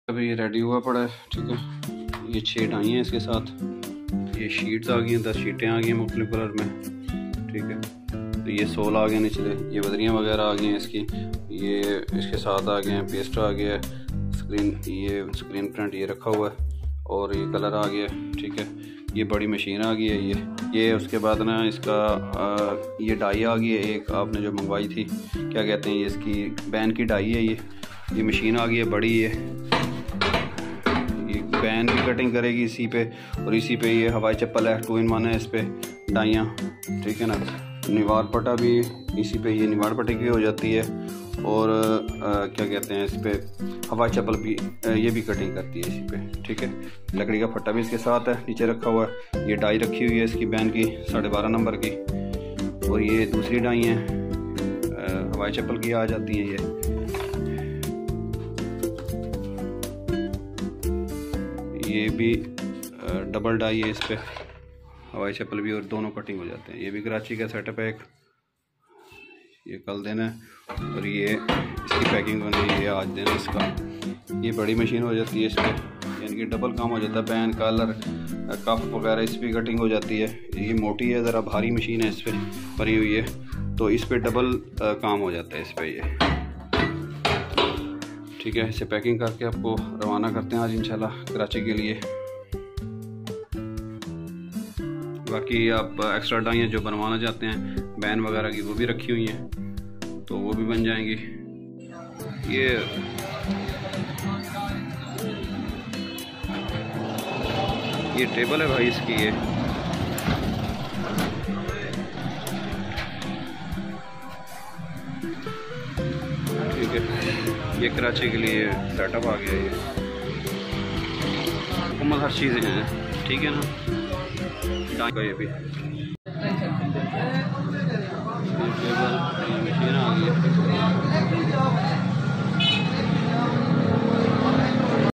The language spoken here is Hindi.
अभी ये रेडी हुआ पड़ा है। ठीक है, ये 6 डाई हैं इसके साथ, ये शीट्स आ गई हैं, 10 शीटें आ गई हैं मुख्तलिफ कलर में। ठीक है, तो ये सोल आ गए निचले, ये बदरियाँ वगैरह आ गई हैं इसकी, ये इसके साथ आ गए हैं, पेस्ट आ गया है, ये स्क्रीन प्रिंट ये रखा हुआ है और ये कलर आ गया है। ठीक है, ये बड़ी मशीन आ गई है ये उसके बाद ना इसका ये डाई आ गई है, एक आपने जो मंगवाई थी, क्या कहते हैं ये, इसकी बैन की डाई है ये मशीन आ गई है बड़ी। ये बैन की कटिंग करेगी इसी पे, और इसी पे ये हवाई चप्पल है, 2 in 1 है इस पे डाइयाँ। ठीक है ना, निवार पट्टा भी इसी पे, ये निवार पट्टे की हो जाती है, और क्या कहते हैं इस पे हवाई चप्पल भी, ये भी कटिंग करती है इसी पे। ठीक है, लकड़ी का फट्टा भी इसके साथ है, नीचे रखा हुआ है। ये डाई रखी हुई है इसकी बैन की 12.5 नंबर की, और ये दूसरी डाई हैं हवाई चप्पल की आ जाती हैं। ये भी डबल डाई है इस पे, हवाई चप्पल भी और दोनों कटिंग हो जाते हैं। ये भी कराची का सेटअप है एक, ये कल देना है, और ये इसकी पैकिंग होनी है, ये आज देना इसका। ये बड़ी मशीन हो जाती है इस पर, यानी कि डबल काम हो जाता है, बैन कलर कफ वगैरह इस पर कटिंग हो जाती है। ये मोटी है, ज़रा भारी मशीन है इस पर भरी हुई है, तो इस पर डबल काम हो जाता है इस पर ये। ठीक है, इसे पैकिंग करके आपको रवाना करते हैं आज इंशाल्लाह कराची के लिए। बाकी आप एक्स्ट्रा डाइयाँ जो बनवाना चाहते हैं बैन वगैरह की, वो भी रखी हुई हैं, तो वो भी बन जाएंगी। ये टेबल है भाई इसकी, ये ठीक है, ये कराची के लिए सेटअप आ गया। ये मुकम्मल हर चीज़ें हैं, ठीक है ना। ये भी